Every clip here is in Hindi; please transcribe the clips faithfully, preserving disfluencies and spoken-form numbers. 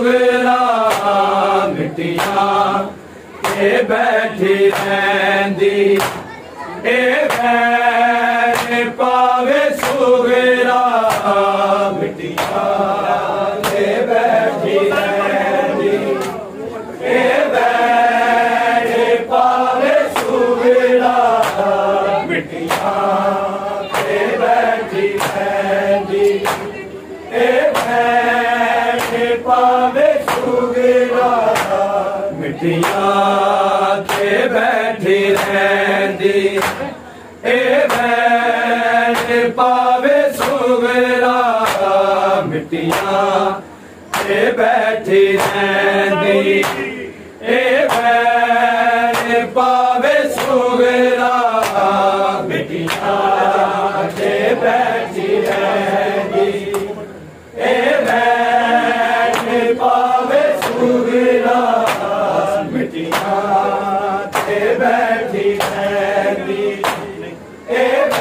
सुगरा मिट्टियां ते बैठी रहंदी ए भैन पावे सुगरा मिट्टियां ते बैठी रहंदी ए भैन पावे सुगरा मिट्टियां ते बैठी रहंदी ए भैन पावे सुगरा मिट्टियां ते बैठी रहंदी ए भैन पावे सुगरा मिट्टियां ते बैठी रहंदी ए भैन पावे सुगरा मिट्टियां ते बैठी रहंदी ए भैन पावे सुगरा मिट्टियां ते बैठी रहंदी ए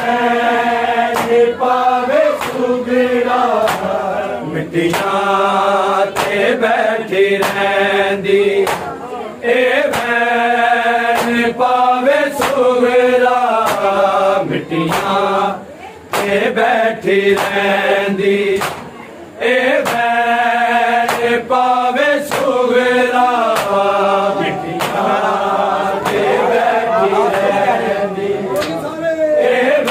भैन पावे सुगरा मिट्टियां ते बैठी रहंदी ए भैन पावे सुगरा मिट्टियां ते बैठी रहंदी ए भैन पावे सुगरा मिट्टियां ते बैठी रहंदी ए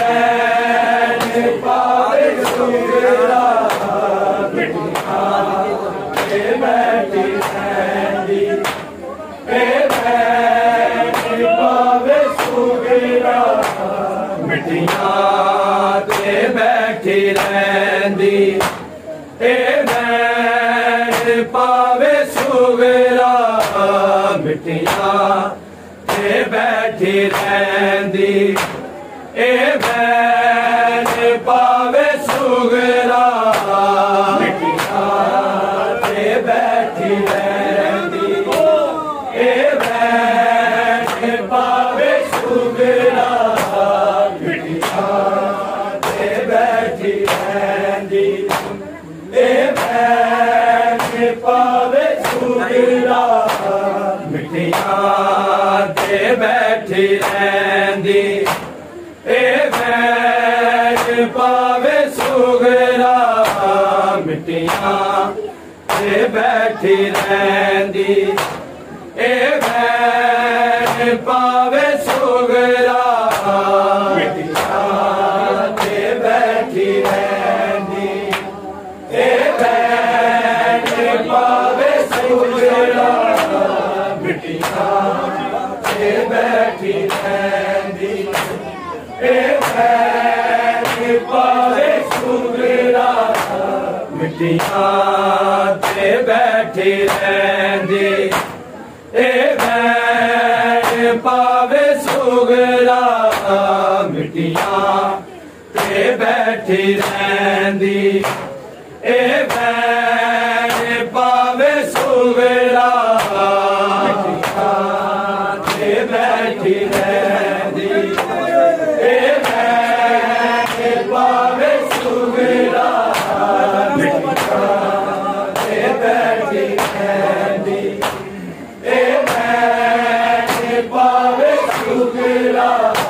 भैन पावे सुगरा मिट्टियां ते बैठी रहंदी ए भैन पावे सुगरा मिट्टियां ते बैठी रहंदी ए भैन पावे सुगरा मिट्टियां ते बैठी रहंदी ए भैन पावे सुगरा मिट्टियां ते बैठी रहंदी ए भैन पावे सुगरा मिट्टियां ते बैठी रहंदी ए भैन पावे सुगरा मिट्टियां ते बैठी रहंदी ए भैन पावे सुगरा मिट्टियां ते बैठी रहंदी ए भैन पावे सुगरा मिट्टियां ते बैठी रहंदी ए भैन पावे सुगरा मिट्टियां ते बैठी रहंदी ए भैन पावे सुगरा मिट्टियां ते बैठी रहंदी ए भैन पावे सुगरा मिट्टियां ते बैठी रहंदी ए भैन पावे सुगरा मिट्टियां ते बैठी रहंदी ए भैन पावे सुगरा मिट्टियां ते बैठी रहंदी ए भैन पावे सुगरा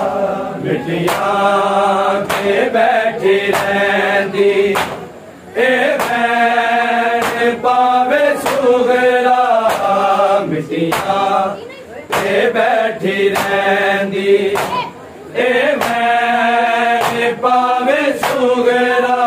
मिट्टियां ते बैठी रहंदी ए भैन पावे सुगरा मिट्टियां ते बैठी रहंदी ए भैन पावे सुगरा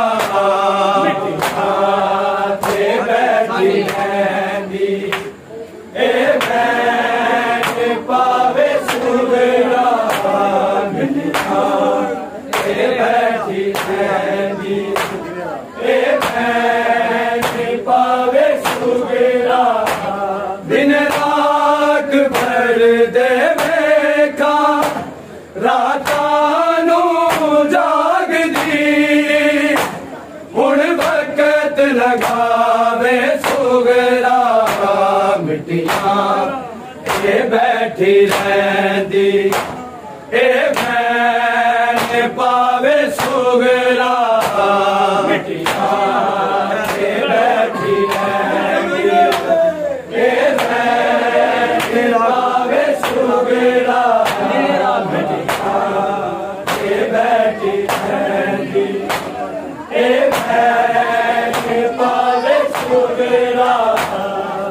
मिट्टियां ते बैठी रहंदी ए भैन पावे सुगरा मिट्टियां ते बैठी रहंदी ए भैन पावे सुगरा दिन रात भर दे वेखा रातां नूं जागदी हुण वक्त लगावे सुगरा मिट्टियां ते बैठी रहंदी ए भैन पावे सुगरा मिट्टियां ते बैठी रहंदी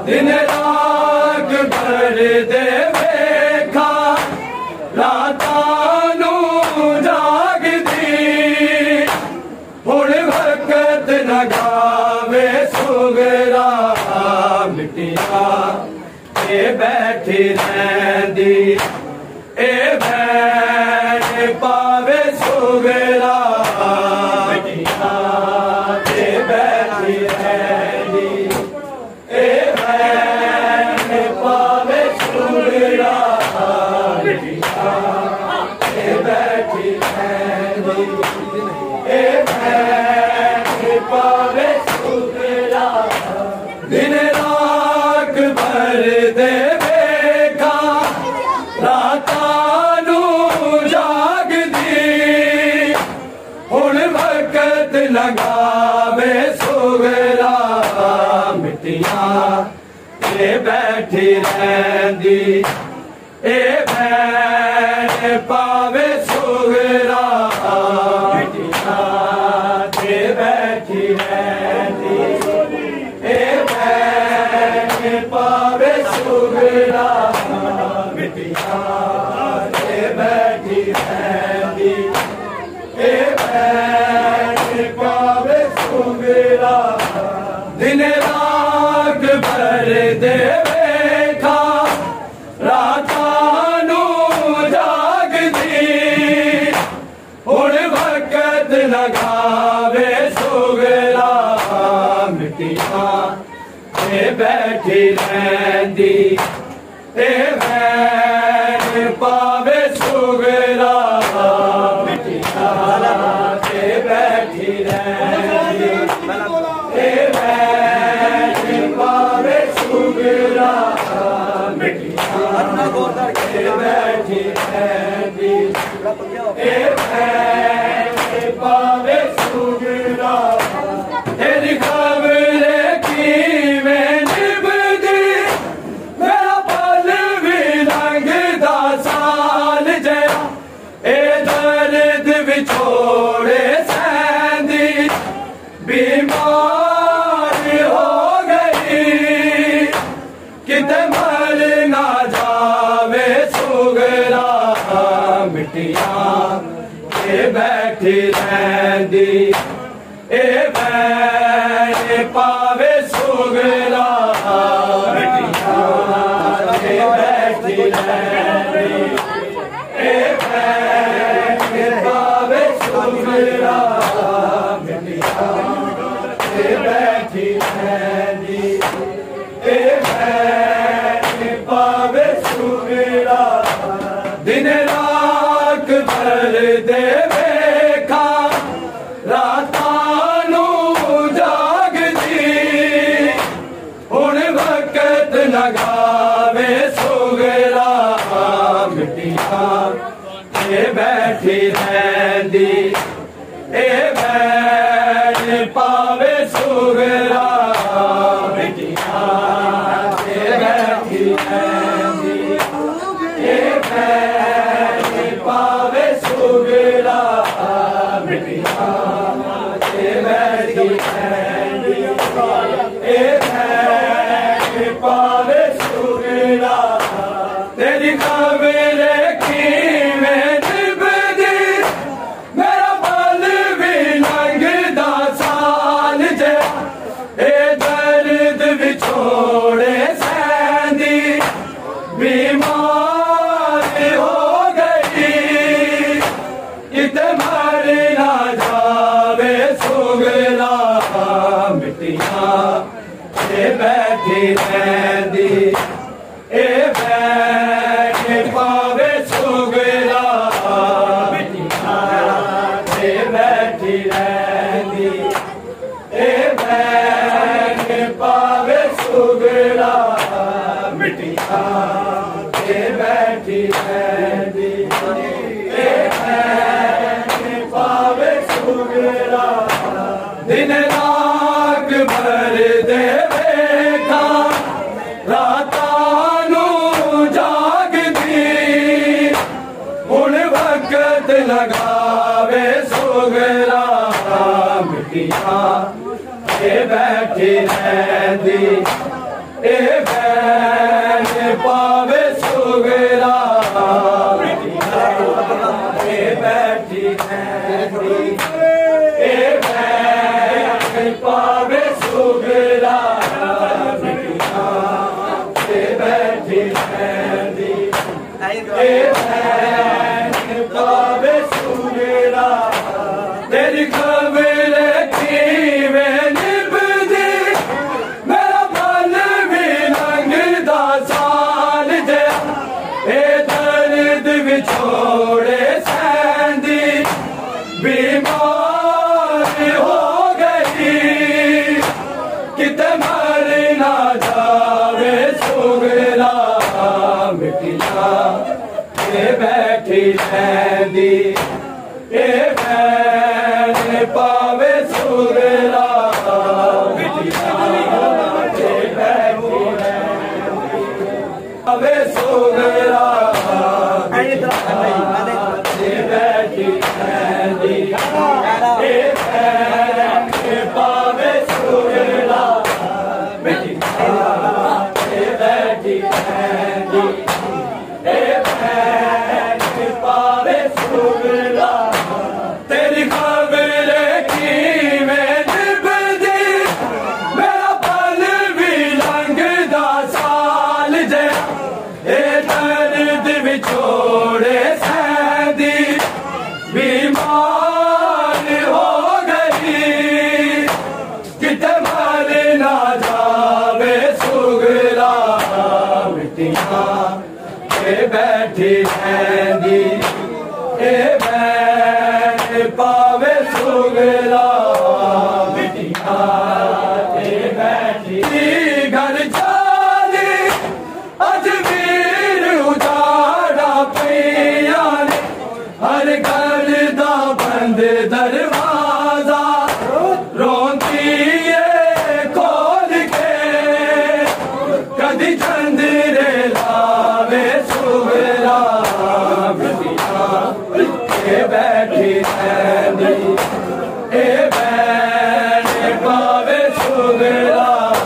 दिन रात भर दे वेखा रातां नूं जागदी हुण वक्त लगावे सुगरा मिटिया ए बैठी रहंदी ए भैन पावे सुगरा मिटिया ए बैठी रहंदी ए भैन पावे सुगरा मिटिया ए बैठी रहंदी ए भैन पावे सुगरा दिन रात भर दे वेखा रातां नूं जागदी हुण वक्त लगावे सुगरा मिटिया ए बैठी रहंदी ए भैन पावे सुगरा मिटिया ए बैठी रहंदी ए भैन पावे सुगरा मिटिया ए बैठी रहंदी ए भैन पावे सुगरा दिन रात भर दे वेखा रातां नूं जागदी हुण वक्त लगावे सुगरा मिटिया ए बैठी रहंदी ए भैन पावे सुगरा मिटिया ए बैठी रहंदी ए भैन पावे सुगरा मिटिया ए बैठी रहंदी ए भैन पावे सुगरा तेरी खबर किवें निभदी मेरा पल भी लंघदा साल जया ए दर्द विछोड़े सैंदी बीमार हो गई किते मर ना जावे सुगरा मिटिया ए बैठी रहंदी ए भैन पावे सुगरा मिटिया ए बैठी रहंदी ए भैन पावे सुगरा मिटिया ए बैठी रहंदी ए भैन पावे सुगरा दिन रात भर दे वेखा रातां नूं जागदी हुण वक्त लगावे सुगरा मिटिया ए बैठी रहंदी ए भैन पावे सुगरा मिटिया ए बैठी रहंदी ए भैन पावे सुगरा मिटिया ए बैठी रहंदी ए भैन पावे सुगरा तेरी खबर किवें निभदी मेरा पल भी लंघदा साल जया ए दर्द विछोड़े सैंदी बीमार हो गई किते मर ना जावे सुगरा मिटिया ए बैठी रहंदी ए भैन पावे सुगरा मिटिया ए बैठी रहंदी ए भैन पावे सुगरा मिटिया ए बैठी रहंदी ए भैन पावे सुगरा दिन रात भर दे वेखा रातां नूं जागदी हुण वक्त लगावे सुगरा मिटिया ए बैठी रहंदी ए बैन पावे सुगरा ए बैठी मेहंदी ए बैन पावे सुगरा ए बैठी मेहंदी ए बैन पावे सुगरा तेरी खबर खीवे निभदी मेरा मन भी लंघदा साल दे ए दर्द विछोड़े सैंदी बीमार हो गई किते मर ना जावे सुगरा मिटिया ए बैठी रहंदी ए बैन पावे सुगरा मिटिया ए बैठी रहंदी पावे सुगरा ए बैठी रहंदी ए बैन पावे सुगरा मिटिया ए बैठी रहंदी ए बैन पावे सुगरा तेरी खबर की मैं निभदी मेरा पल भी लंघदा साल जे ए दर्द विछोड़े सैंदी बीमार हो गई किते मर ना जावे सुगरा मिटिया ए बैठी रहंदी ए बैन पावे सुगरा मिटिया ए बैठी घर जाली अजमेर उजाड़ा पिया ने हर घर दा बंद दरवाजा रोंदी ए खोल के कदी चंदरे लावे सुगरा मिटिया ए बैठी रहंदी ए बैन पावे सुगरा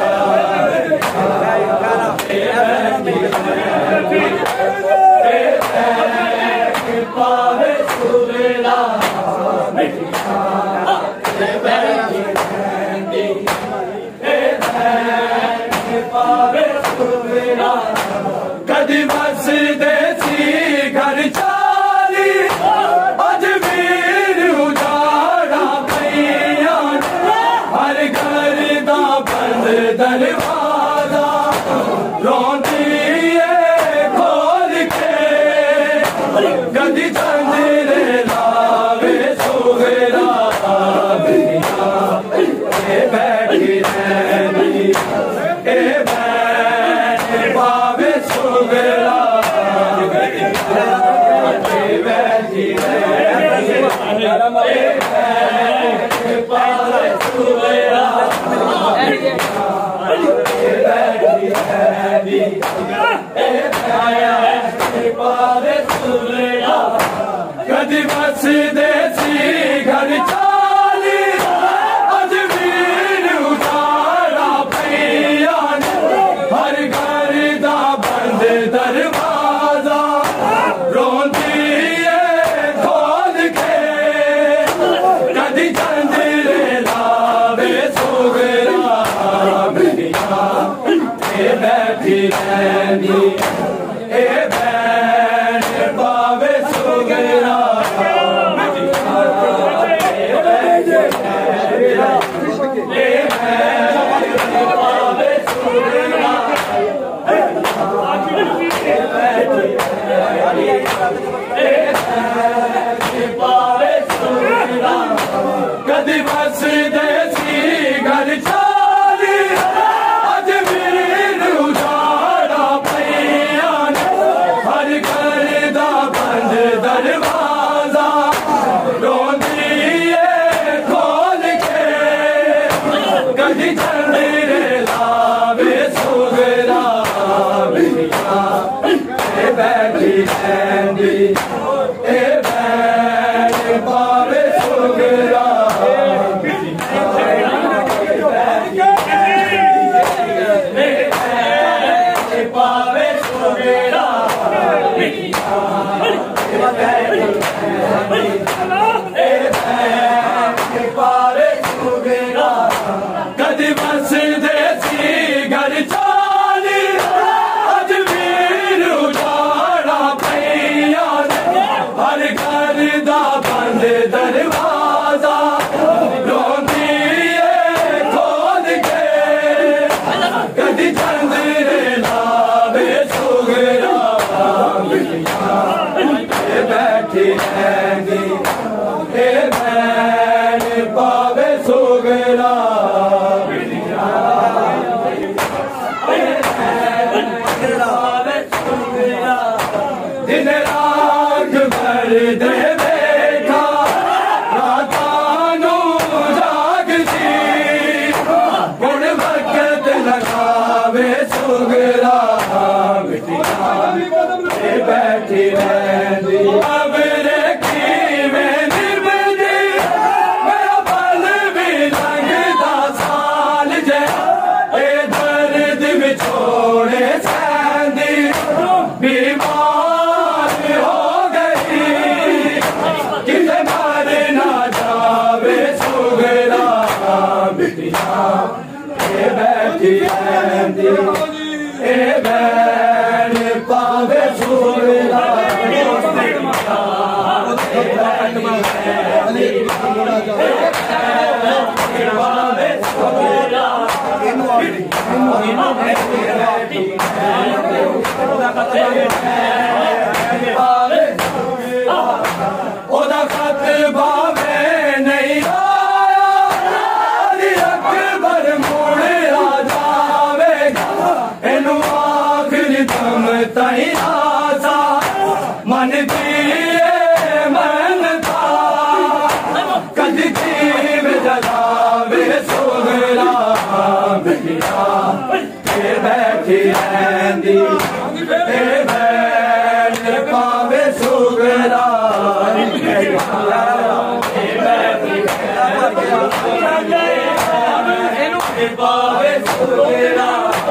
ए बैठी रहंदी ए बैन पावे सुगरा मिटिया ए बैठी रहंदी ए बैन पावे सुगरा कदी बस देसी घर चाली अजमेर उजाड़ा पिया हर घर दा बंद दरवाजा रोंदी ए खोल के कदी चंदरे लावे सुगरा मिटिया ए बैठी रहंदी ए बैन पावे सुगरा ए बैठी रहंदी ए बैन पावे सुगरा ए बैठी रहंदी ए बैन पावे सुगरा कदी बस देसी घर चाली अजमेर उजाड़ा पिया हर घर दा बंद दरवाजा रोंदी ए खोल के कदी चंदरे लावे सुगरा मिटिया ए बैठी रहंदी ए बैन पावे सुगरा मिटिया ए बैठी रहंदी ए बैन पावे सुगरा ए बैठी रहंदी ए बैन पावे सुगरा कदी बस देसी घर चाली अजमेर उजाड़ा पिया कदी चंदरे लावे सुगरा बैठी रहंदी ए बैन पावे सुगरा दिन रात भर दे देखा रातानू जागती गुण वक्त लगावे सुगरा बैठी रहंदी अब रखी में निभदी मेरा पल भी लगदा साल जे ए दर्द में छोड़े सहंदी बीमार हो गई किसे मर ना जावे सुगरा बिटिया ए बैठी रहंदी ए बैन पावे सुगरा ओदा खत भावे नहीं आया अकबर मुड़ आ जावेगा इनू आखिरी दम ताई आसा मन दिए मन था कदी जीव जलावे सुगरा बिटिया ए बैठी रहंदी ए बैन पावे सुगरा ए बैठी पावे सुगरा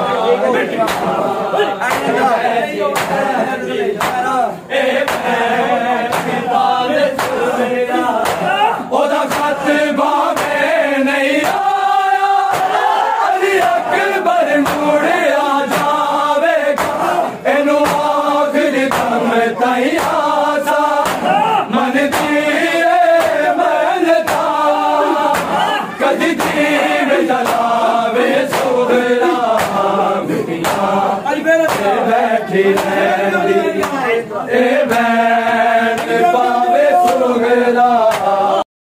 ओदा खत भावे नहीं आया अली अकबर मुड़ आ जावेगा इनू आखिरी दम ताई आसा मन दिए मन था कदी जीव जलावे सुगरा बिटिया बैठी रहंदी ए